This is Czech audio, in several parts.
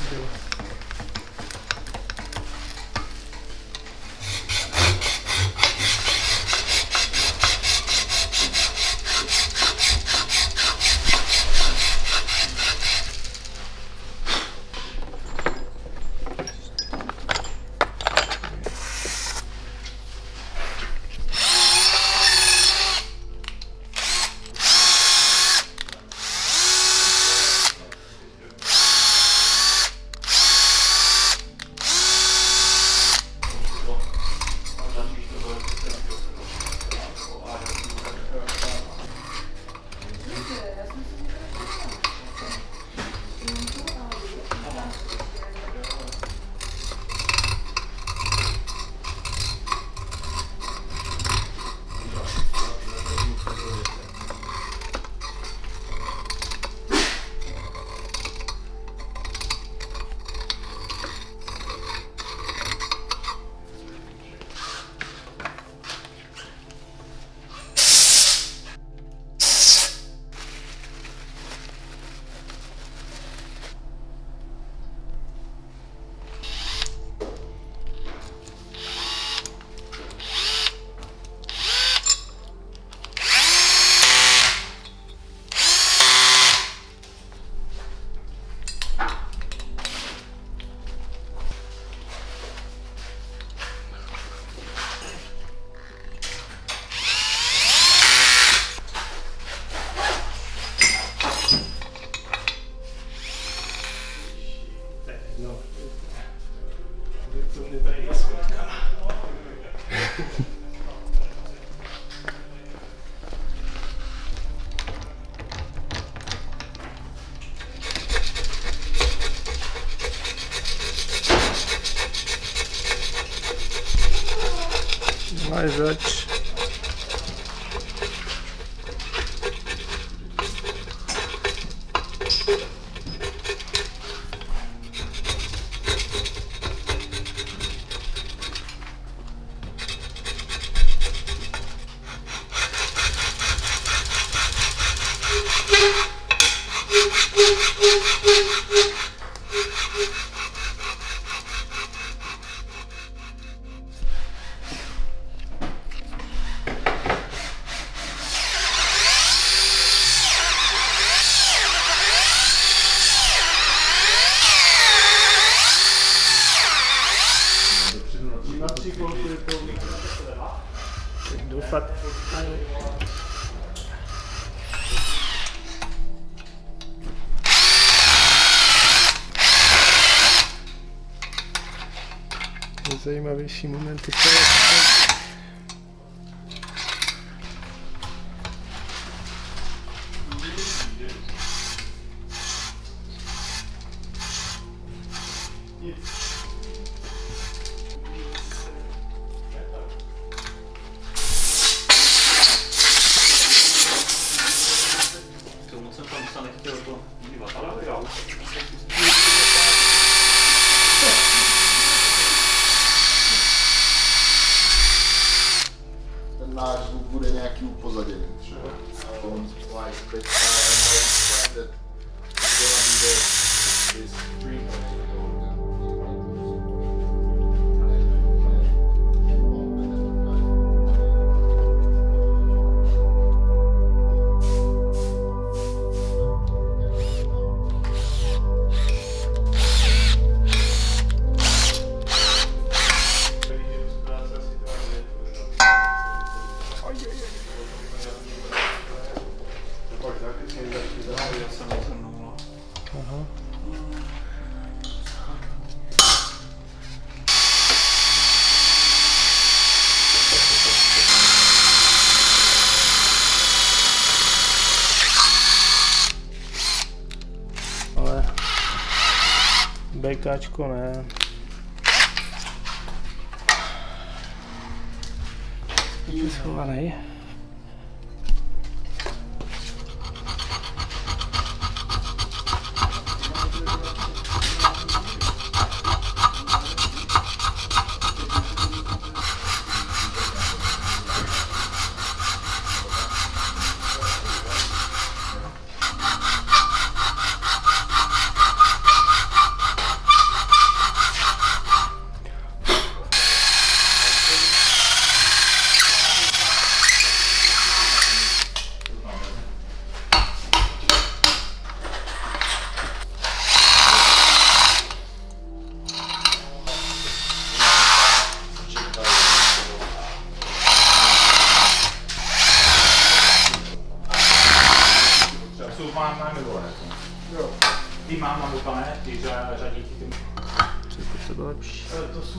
bylo. Máš zač. Doufat. Zajímavější momenty. Ten náš zvuk bude nějaký upozaděný třeba. Aha. Ale BKčko ne. Je schovaný. Jo. Ty mám na boka, ne? Ty řadíky, ty. To bylo lepší. To jsou...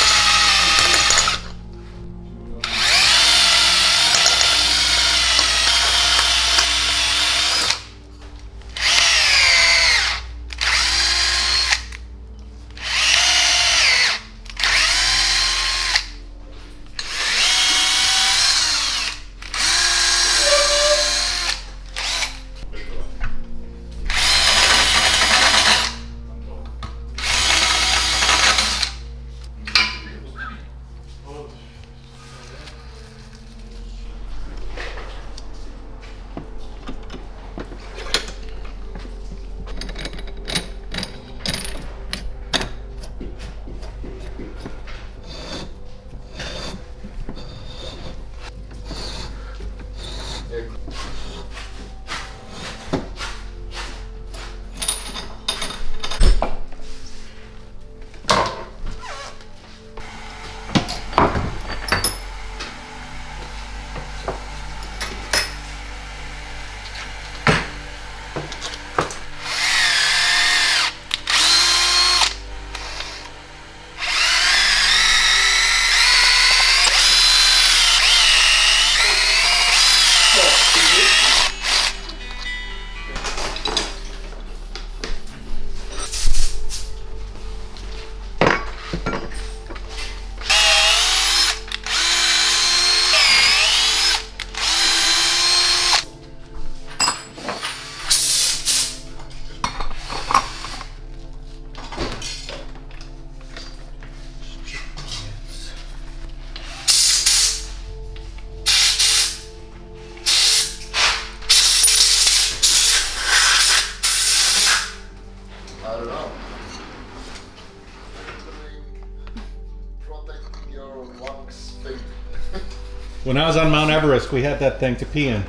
When I was on Mount Everest, we had that thing to pee in.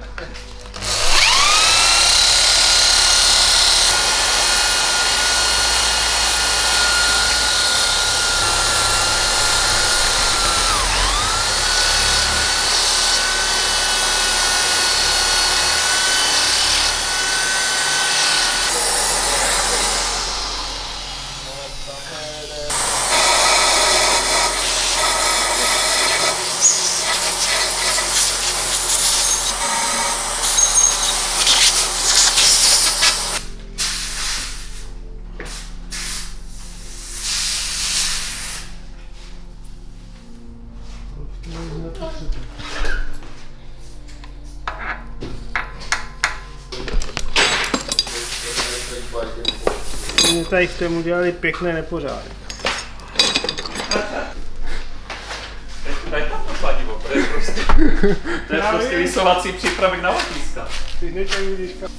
Oni tady k tomu dělali pěkný nepořádek. Tady tam to kladivo, to je prostě vysovací přípravek na otíska. Ty nečak vidíš kam.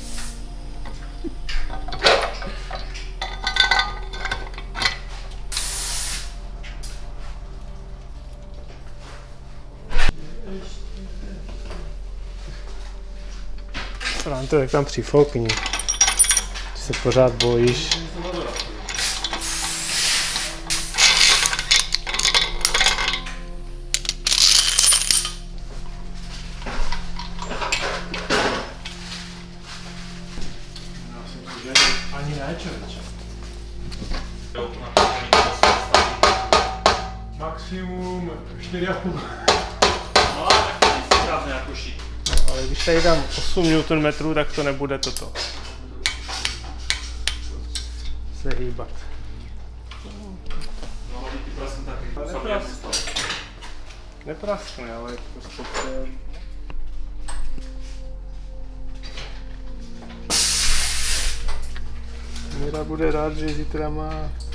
Franto, jak tam přifoukni. Ty se pořád bojíš. Ani ne, člověče. Maximum 4,5. No, tak to není žádné jako šít. Ale když tady dám 8 Nm, tak to nebude toto. Se hýbat. No, ty praskne taky. Nepraskne, ale prostě to je... Mira bude rád, že zítra má...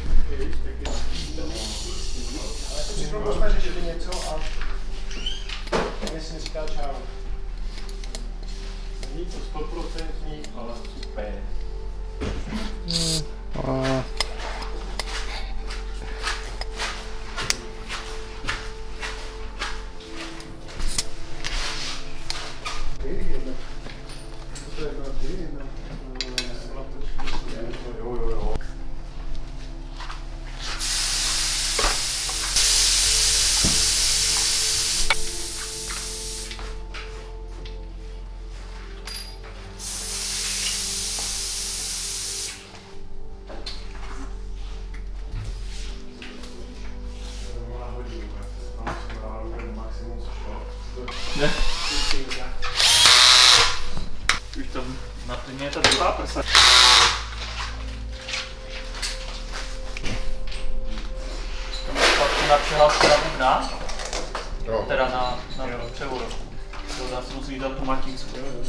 Přišlo jsme řešili něco a mě si říkal čau. Není to 100%, ale super. jde. Už to naplně je ta druhá prsa. Na přihlášku na Bubna, teda na převodu. To zase musí dát tu maticu.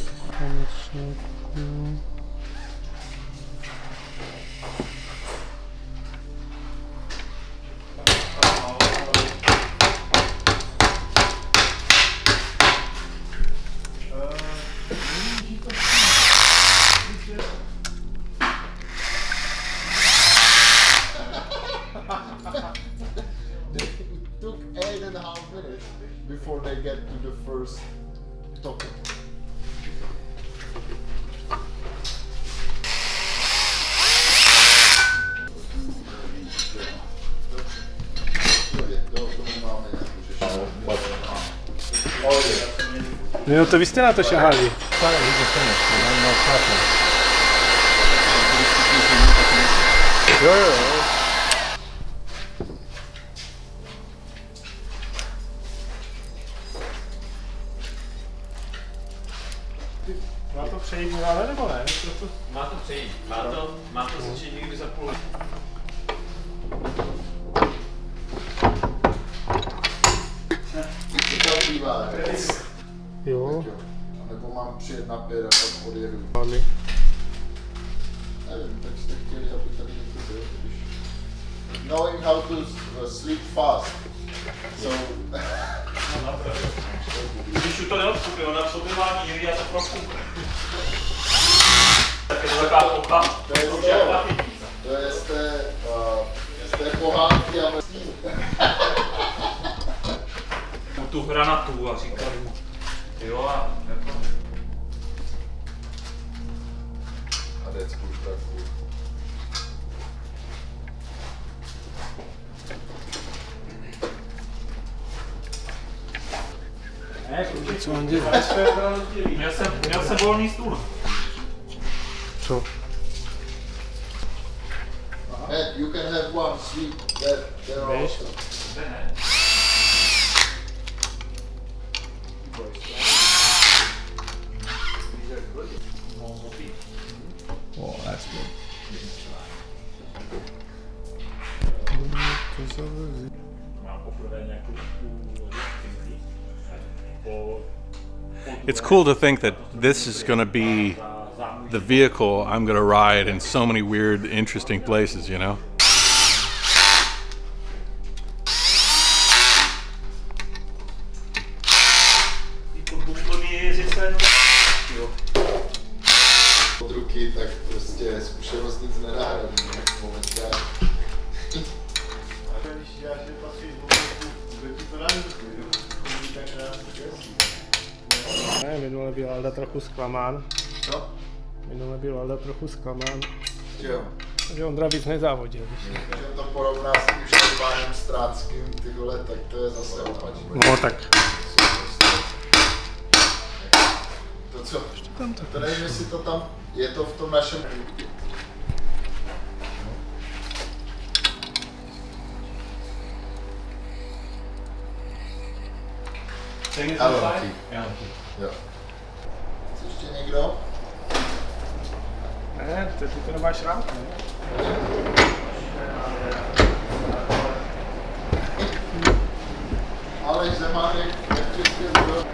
Took 8.5 minutes before they get to the first topic. No to vy jste na to šahali. Jo. Má to přejít dále nebo ne? Má to přejít. Má to začít někdy za půl. Jo. Nebo mám přijet na 5 a pak odjedu. Mami. Nevím, tak jste chtěli, aby tady někdo byl, když... Knowing how to sleep fast. So... Když už to neodstupí, ona v sobě má někdy a to prokoukne. Tak je to taková plocha. To je z té pohádky a tu hranatu a říkali mu. Jo a jako... A decku štraku. Co on dělá? Měl jsem volný stůl. Co? Ed, you can have one sweet that there also. Oh, that's good. It's cool to think that this is going to be the vehicle I'm going to ride in so many weird, interesting places, you know? Od ruky, tak prostě zkušenost nic nenáhradí momentálně. Když děláš patří z boku, kdo ti to nabízí, tak krásně kresí. Ne, minule byl Alda trochu zklamán. Co? Minule byl Alda trochu zklamán. Jo. Že Ondra víc nezávodil. Když to porovná s tím štěrvánem Stránským, ty vole, tak to je zase opačně. No tak. To co? To nevím, jestli to tam, je to v tom našem... Elonky. Jo. Chce ještě někdo? Ne, ty to nemáš rád, ne? Aleš Zemánek, nepřispěl do...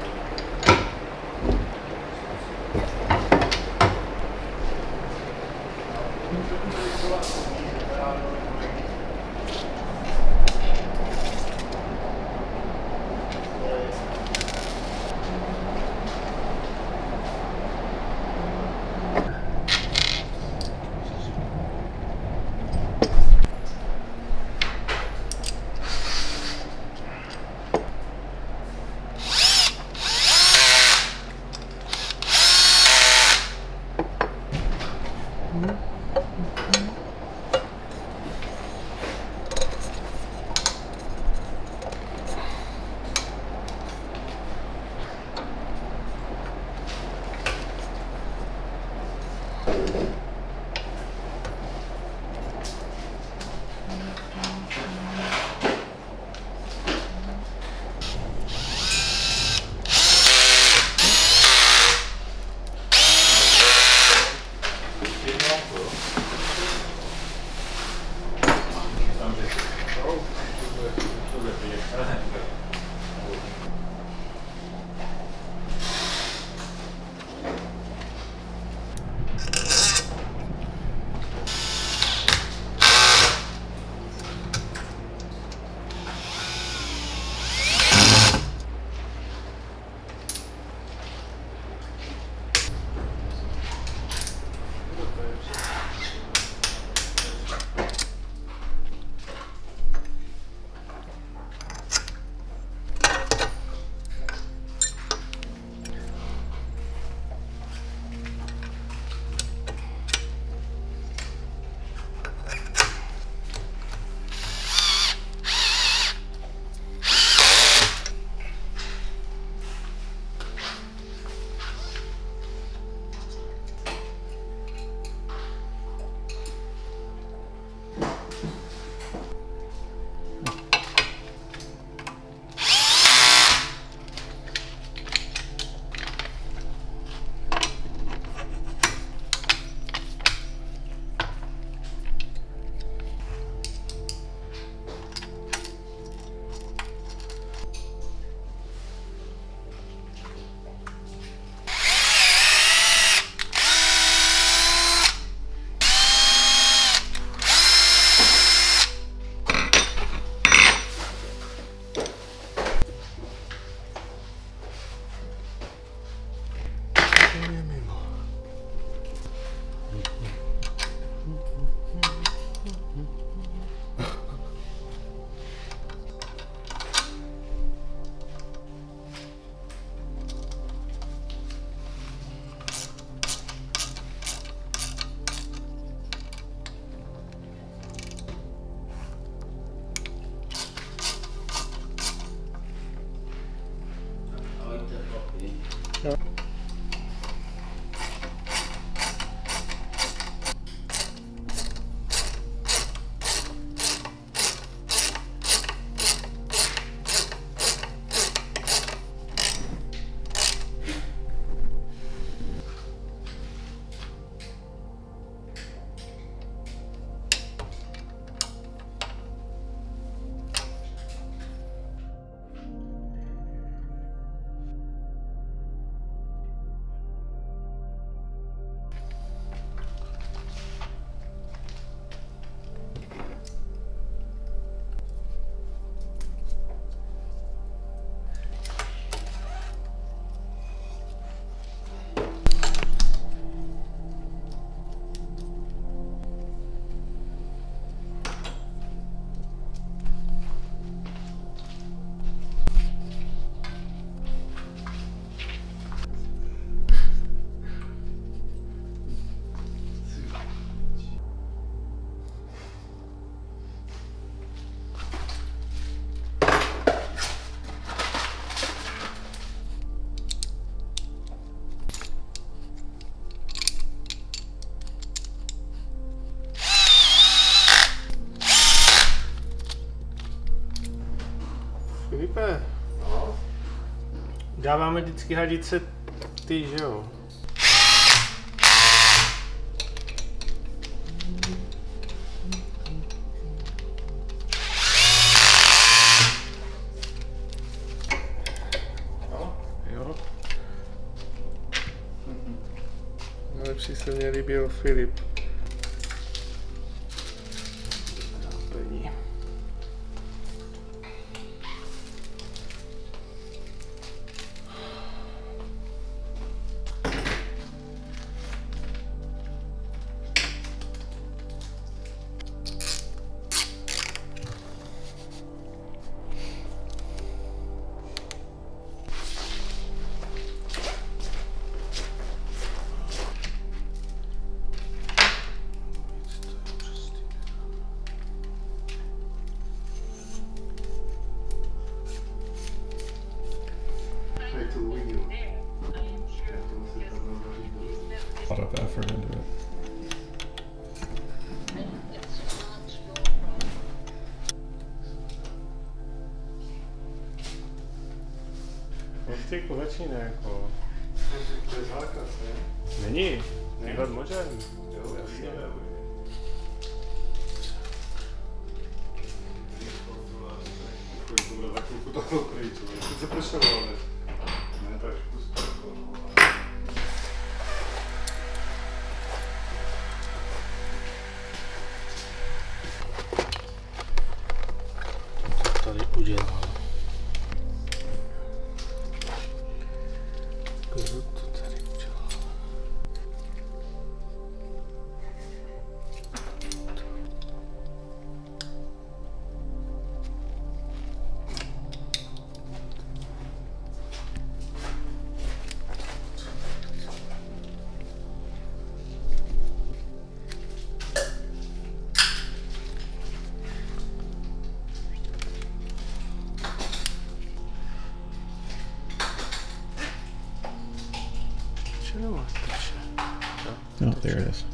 Filipe, dáváme vždycky hadice ty, že jo? Jo. Nejlepší se mně líbil Filip. Náplní. A lot of effort into it. Prostě jako začíná jako... To je zákaz, ne? Není, výhled možný. Jo, jasně. To bude za chvilku toho pryč, ale teď se pršelo, ale ne tak pusto. Tady udělal. Kdo to tady udělal? Oh, there it is.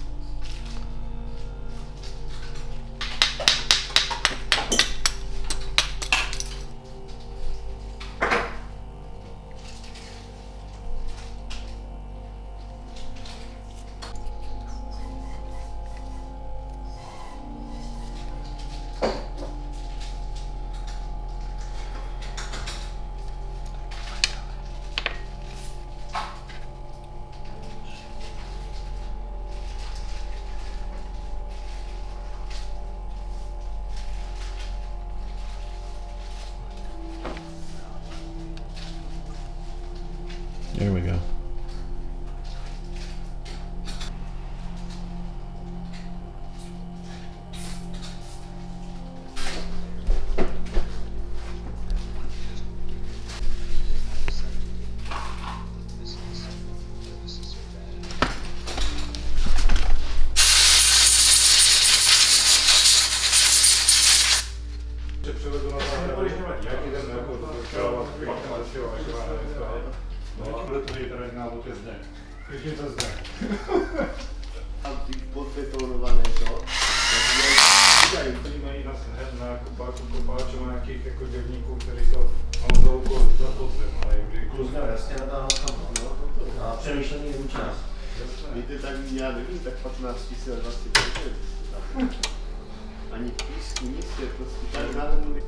obetonované to. Oni mají na kopáčů nějakých jako dělníků, kteří to házou za podzem, ale jim Kluzna, jasně natáhnout tam, no. A přemýšlení je účinnost. Víte, tak já nevím, tak 15 000 a 20 ani v písku, nic je prostě tak nádherný.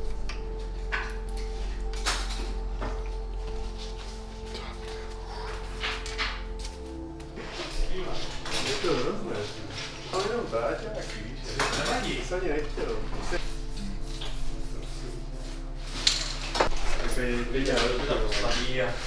je to hrozné. Ale jenom táťák, víš, nevadí, se ani nechtěl. Takový viděl, že to postaví a...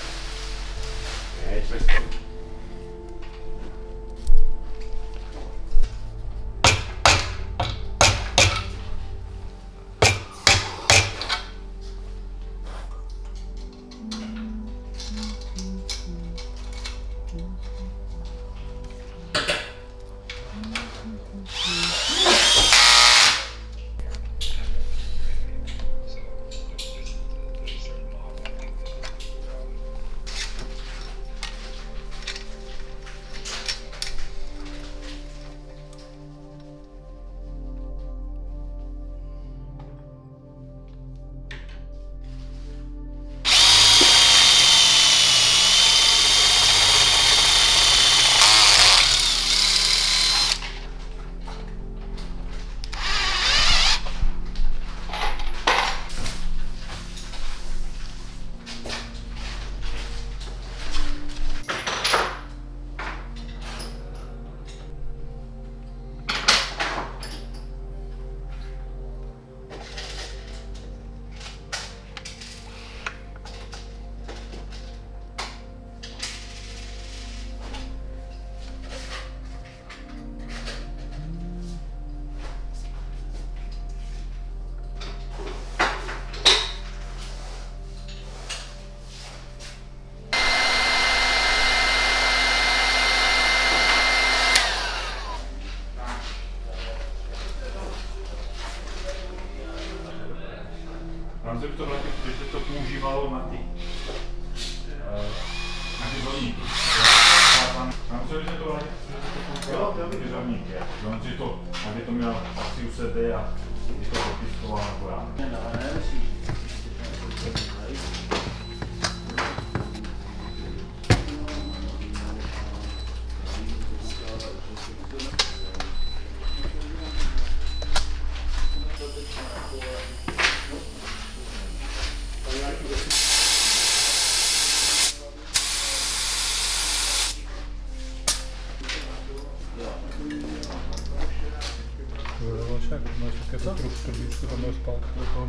Nám se to vrátí, že se to používalo na ty dolníky. Nám se to vrátí, že se to používalo na ty žavníky. Aby to měl asi u sebe a je to popiskoval akorát. Máš také to trošku víc, to tam zpátky do toho.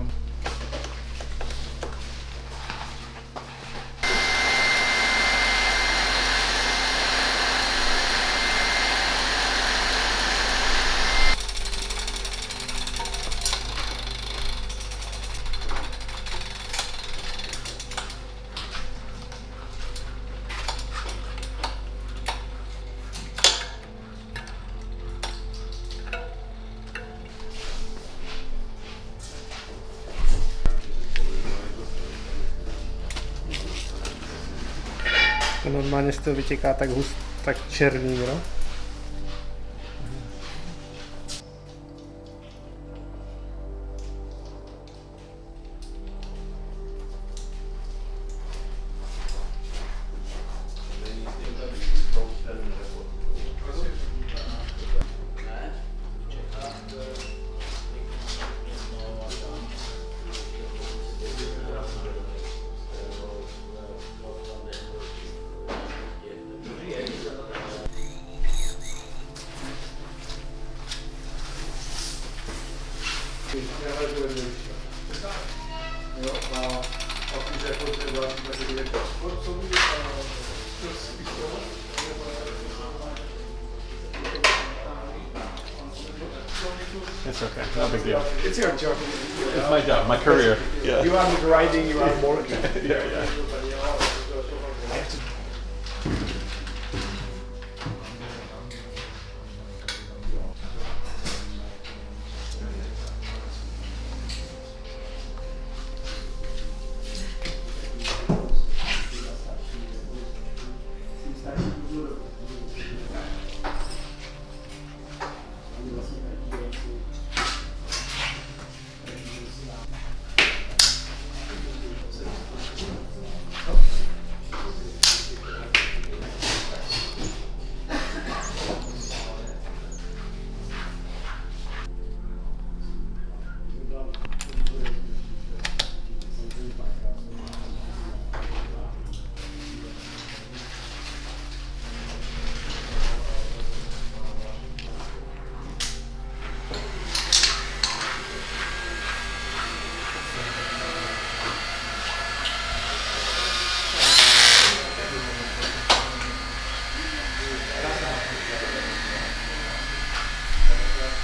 To normálně z toho vytěká tak hust, tak černý, no? It's okay, no big deal. It's your job. It's my job, my career. Yeah. You are grinding, you are working. Yeah.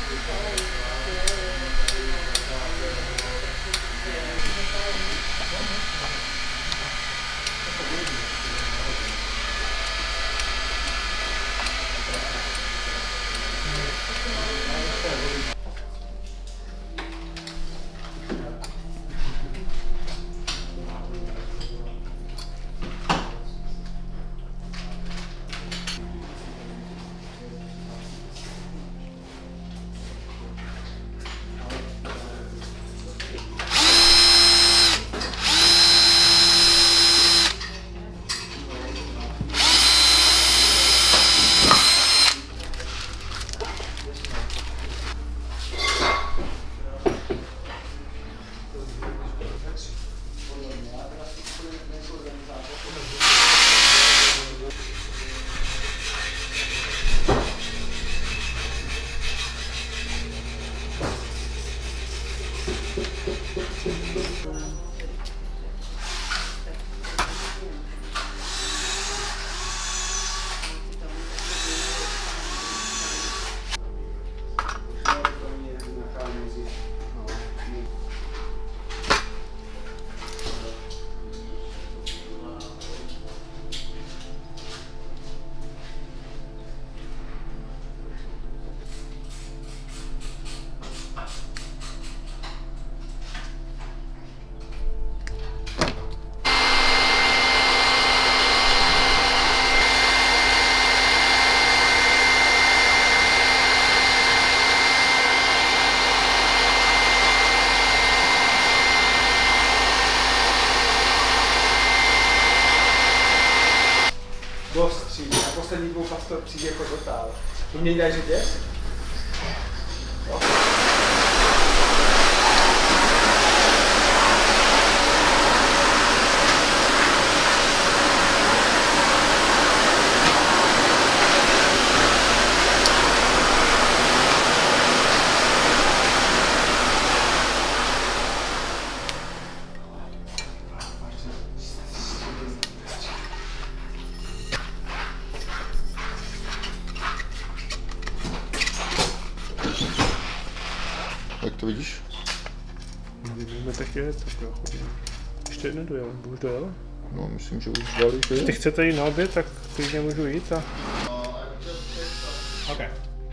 Dost přijde, na poslední dvou pastor přijde jako totál. To mě dělají, že děs? Jak to vidíš? Vidíme tak je, tak jo, chodím. Ještě nedojel, už dojel? No, myslím, že už dali, že Ty chcete jít na oběd, tak klidně můžu jít a... Okay.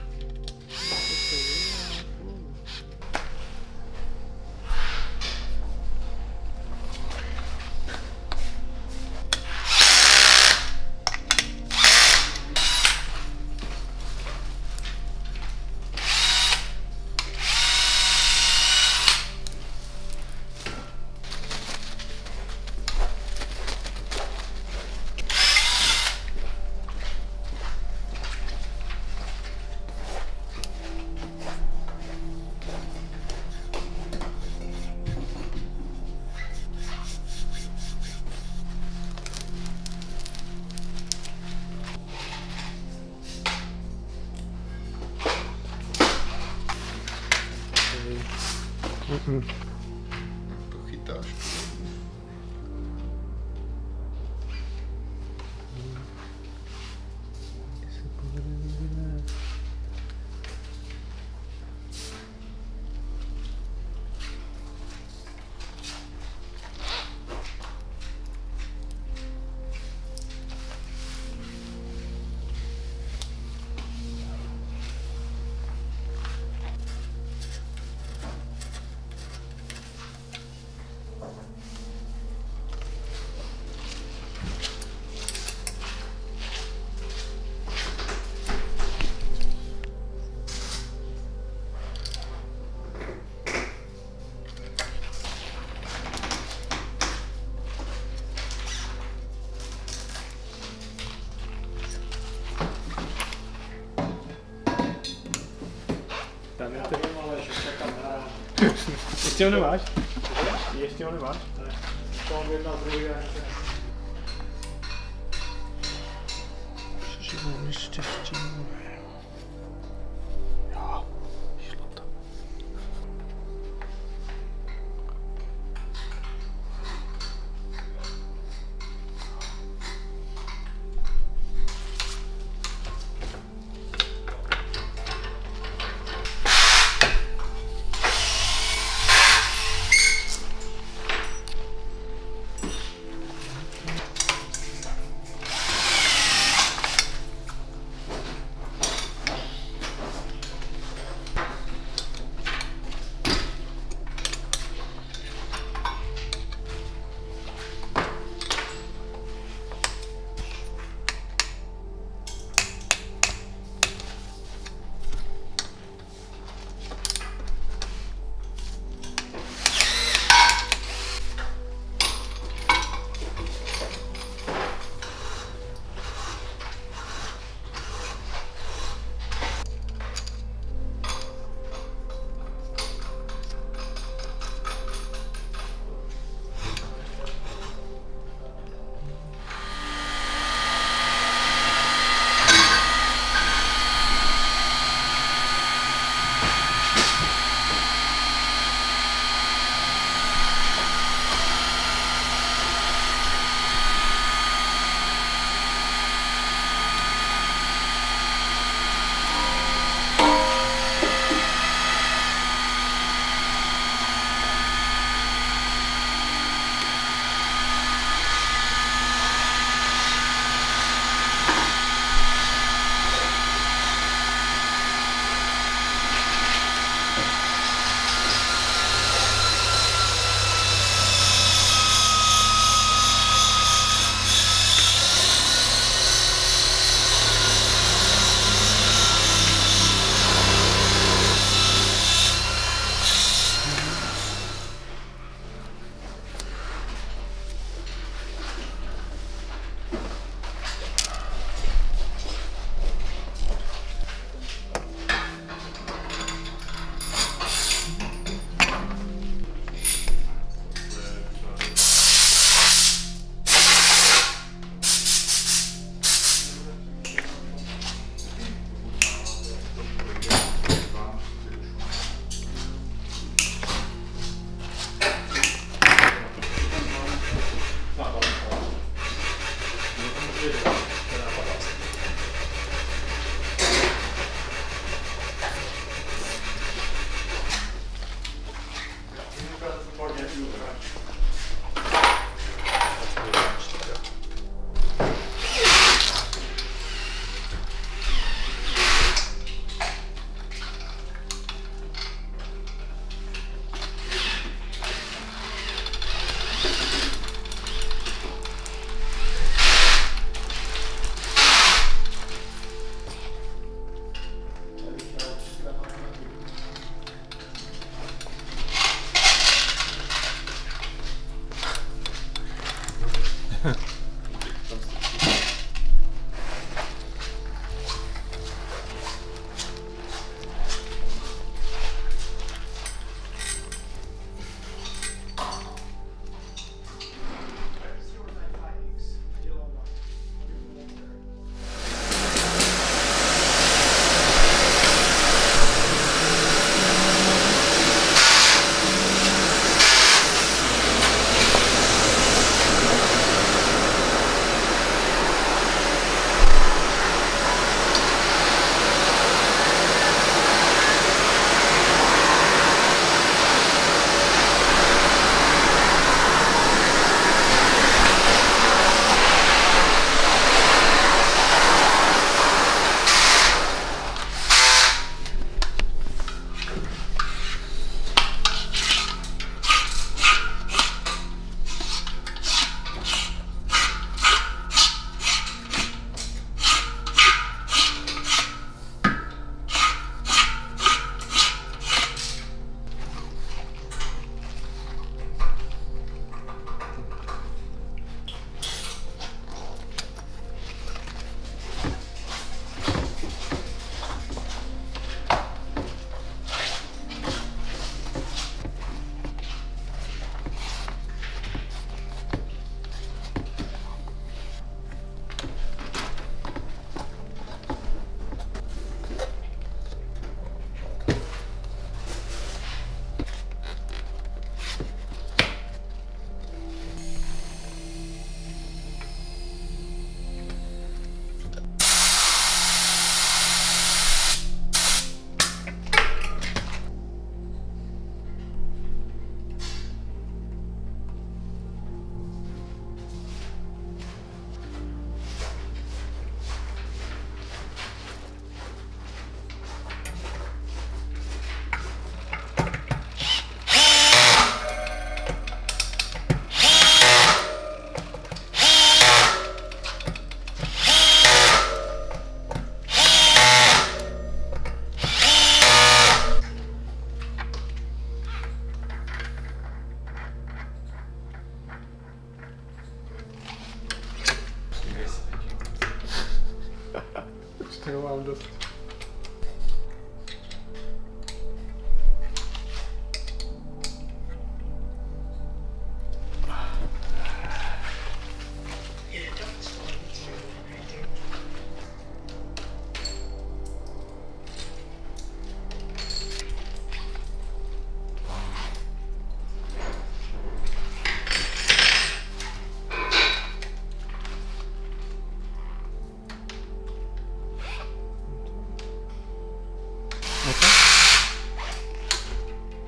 to chytáš. Ještě ho nemáš? Ještě ho nemáš? To mám jedna druhý a Přeživou neštěstí. Jo, šlo to.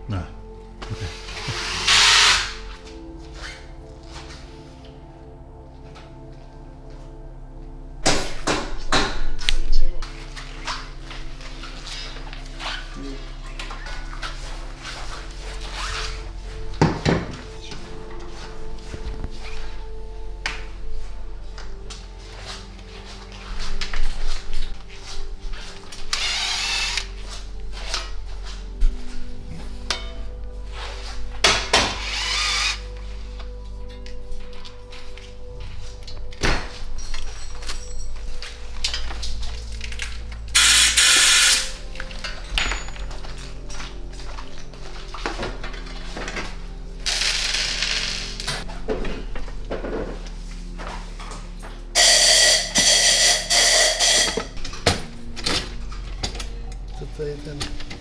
No. To je ten.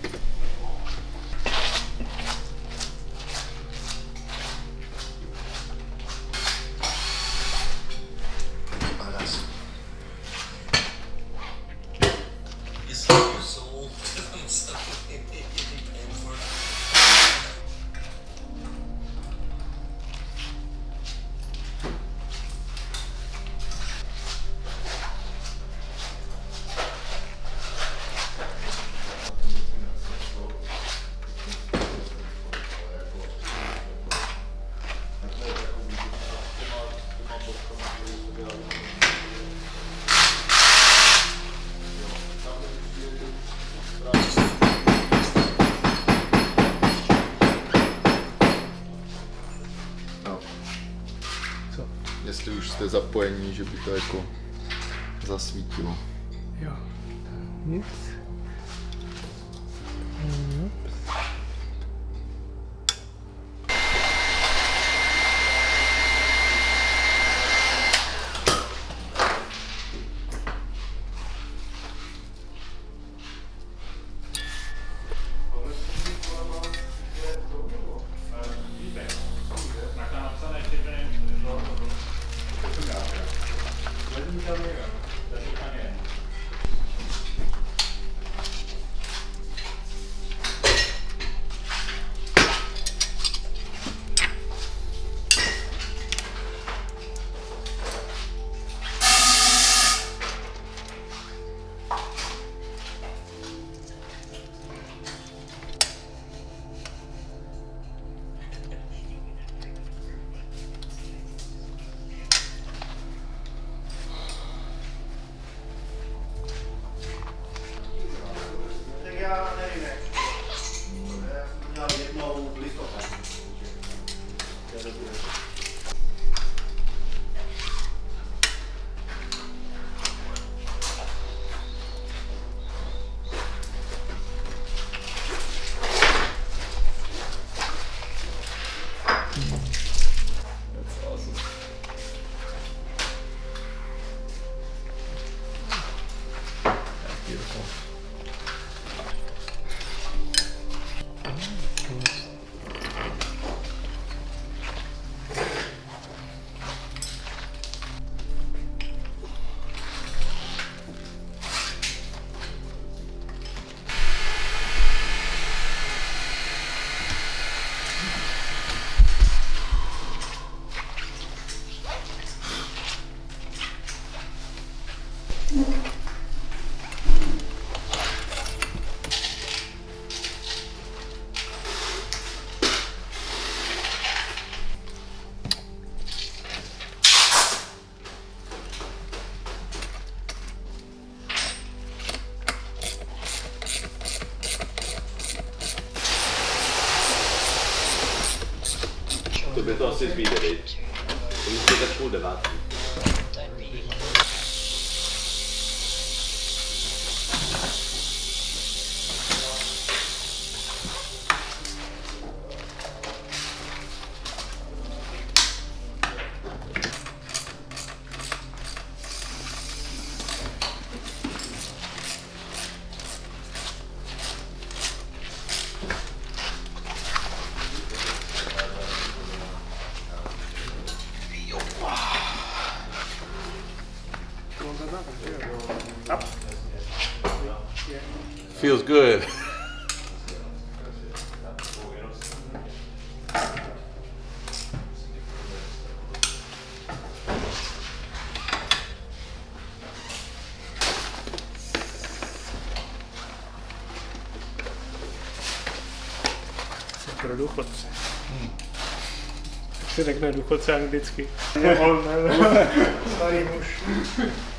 Jestli už jste zapojení, že by to jako zasvítilo. Jo. Nic. Já nevím, jak. Já jsem to dělal jednou v listopadu. To by to asi zbýde, viď? To musí být 8:30. Feels good. pro důchodce. Jak se řekne důchodce anglicky? Starý muž.